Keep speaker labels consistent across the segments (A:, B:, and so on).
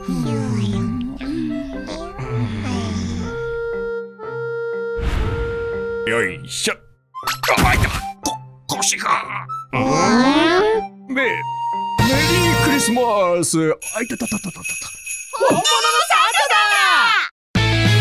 A: よいしょ。あいた。腰が。メリークリスマス。あいたたたたたた。
B: 本物のサンタ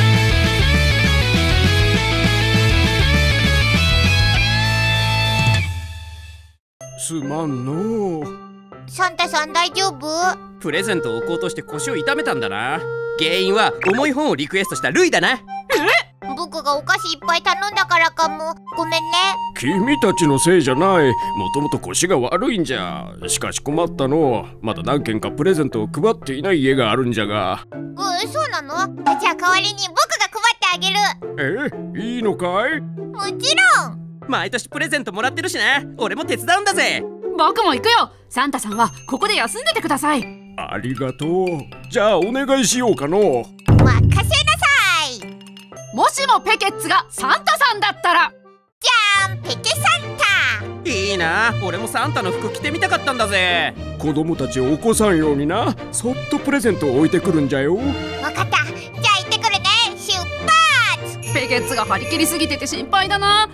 A: だ。すまんの。
C: サンタさん大丈夫？
B: プレゼントを置こうとして腰を痛めたんだな。原因は重い本をリクエストしたルイだな。
C: 僕がお菓子いっぱい頼んだからかも。ごめんね。
A: 君たちのせいじゃない。もともと腰が悪いんじゃ。しかし困ったの。まだ何件かプレゼントを配っていない家があるんじゃが。
C: そうなの？じゃあ代わりに僕が配ってあげる。
A: いいのかい？
C: もちろん。
B: 毎年プレゼントもらってるしな。俺も手伝うんだぜ。
D: 僕も行くよ。サンタさんはここで休んでてください。
A: ありがとう。じゃあお願いしようかの。
C: 任せなさい。
D: もしもペケッツがサンタさんだったら。
C: じゃーん、ペケサンタ。
B: いいな。俺もサンタの服着てみたかったんだぜ。
A: 子供たちを起こさんようにな。そっとプレゼントを置いてくるんじゃよ。
C: わかった。じゃあ行ってくるね。出発。
D: ペケッツが張り切りすぎてて心配だな。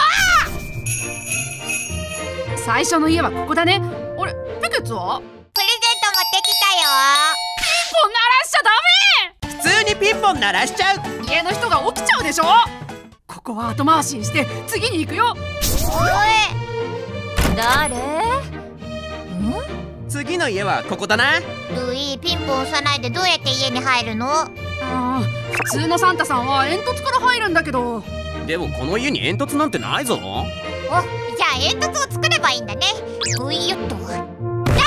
D: 最初の家はここだね。あれ、ペケッツは？
C: プレゼント持ってきたよ。
D: ピンポン鳴らしちゃダメ。
B: 普通にピンポン鳴らしちゃう。
D: 家の人が起きちゃうでしょ。ここは後回しにして次に行くよ。
C: 誰？
B: 次の家はここだな。
C: ルイ、ピンポン押さないでどうやって家に入るの？
D: 普通のサンタさんは煙突から入るんだけど。
B: でもこの家に煙突なんてないぞ。
C: じゃあ煙突を作ればいいんだね。ういよっと。
B: なんだ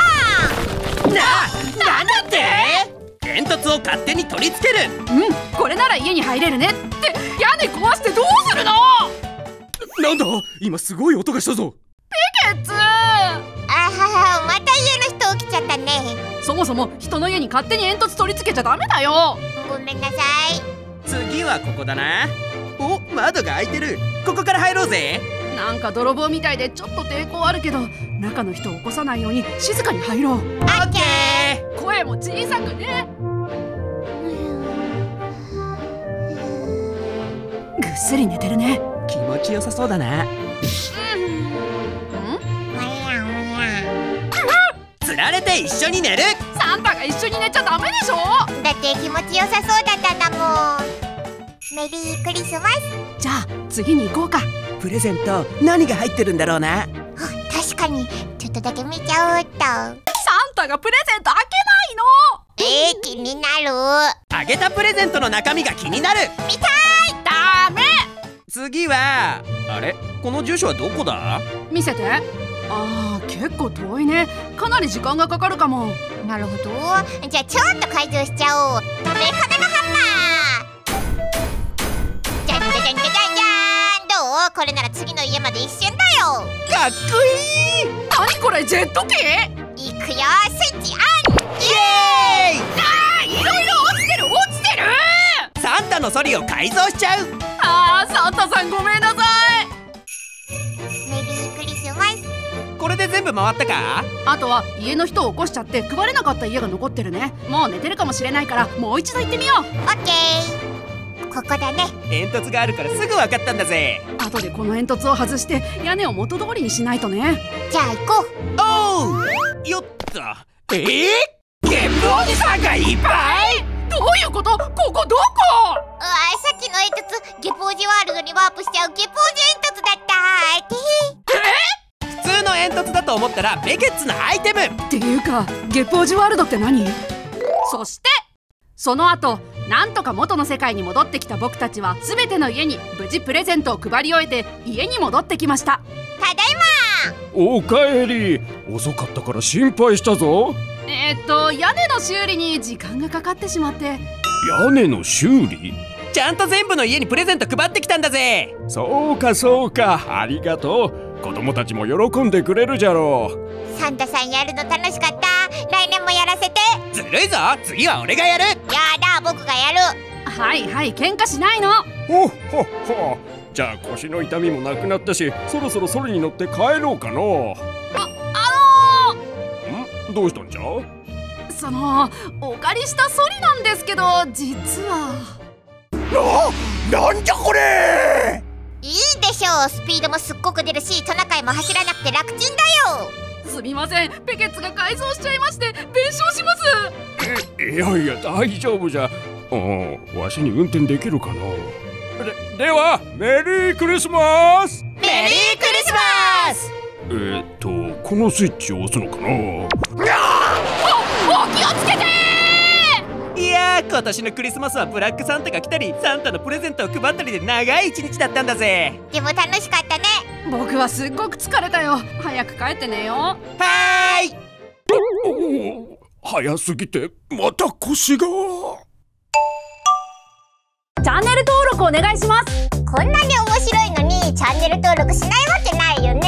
B: って煙突を勝手に取り付ける。
D: これなら家に入れるね。って屋根壊してどうするの？
B: なんだ今すごい音がしたぞ。
D: ペケッツ。
C: また家の人起きちゃったね。
D: そもそも人の家に勝手に煙突取り付けちゃダメだよ。
C: ごめんなさい。
B: 次はここだな。お、窓が開いてる。ここから入ろうぜ。
D: なんか泥棒みたいでちょっと抵抗あるけど、中の人を起こさないように静かに入ろう。
B: オッケー。
D: 声も小さくね。ぐっすり寝てるね。
B: 気持ちよさそうだな。つられて一緒に寝る。
D: サンタが一緒に寝ちゃダメでしょ。
C: だって気持ちよさそうだったんだもん。メリークリスマス。
D: じゃあ次に行こうか。
B: プレゼント何が入ってるんだろうな。
C: 確かにちょっとだけ見ちゃおうっと。
D: サンタがプレゼント開けないの。
C: 気になる。
B: あげたプレゼントの中身が気になる。
C: 見たい。
D: ダメ。
B: 次はあれ、この住所はどこだ？
D: 見せて。結構遠いね。かなり時間がかかるかも。
C: なるほど。じゃあちょっと改造しちゃおう。メカメガハンマー。じゃんじゃじゃんじゃじゃんじゃん。どう？これなら次の家まで一瞬だよ。
B: かっこいい。
D: 何これ、ジェット機？
C: いくよ、スイッチオン。
B: イエーイ。
D: いろいろ落ちてる落ちてる。
B: サンタのソリを改造しちゃう。
D: サンタさんごめんなさい。
C: メリークリスマス。
B: これで全部回ったか？
D: あとは家の人を起こしちゃって配れなかった家が残ってるね。もう寝てるかもしれないからもう一度行ってみよう。
C: オッケー。ここだね。
B: 煙突があるからすぐ分かったんだぜ。
D: 後でこの煙突を外して屋根を元通りにしないとね。
C: じゃあ行こう。
B: おうよっと。ゲップおじさんがいっぱい。
D: どういうこと？ここどこ？
C: さっきの煙突ゲポージワールドにワープしちゃうゲポージ煙突だった。
B: 普通の煙突だと思ったらベケッツのアイテム
D: っていうかゲポージワールドって何？そしてその後なんとか元の世界に戻ってきた僕たちは全ての家に無事プレゼントを配り終えて家に戻ってきました。
C: ただい
A: おかえり。遅かったから心配したぞ。
D: 屋根の修理に時間がかかってしまって。
A: 屋根の修理？
B: ちゃんと全部の家にプレゼント配ってきたんだぜ。
A: そうかそうか、ありがとう。子供たちも喜んでくれるじゃろう。
C: サンタさんやるの楽しかった。来年もやらせて。
B: ずるいぞ。次は俺がやる。
C: やだ、僕がやる。
D: はいはい喧嘩しないの。
A: ほっほっほ。じゃあ腰の痛みもなくなったし、そろそろソリに乗って帰ろうかの。どうしたんじゃ？
D: お借りしたソリなんですけど、実は
A: なんじゃこれ。
C: いいでしょう。スピードもすっごく出るし、トナカイも走らなくて楽ちんだよ。
D: すみません、ペケッツが改造しちゃいまして弁償します。
A: いやいや大丈夫じゃ。わしに運転できるかな。ではメリークリスマス。
C: メリークリスマス。
A: このスイッチを押すのかな。
D: お気をつけて。
B: いやー、今年のクリスマスはブラックサンタが来たりサンタのプレゼントを配ったりで長い一日だったんだぜ。
C: でも楽しかったね。
D: 僕はすっごく疲れたよ。早く帰って寝よう。
B: はーい。
A: 早すぎてまた腰が。
D: チャンネル登録お願いします。
C: こんなに面白いのにチャンネル登録しないわけないよね。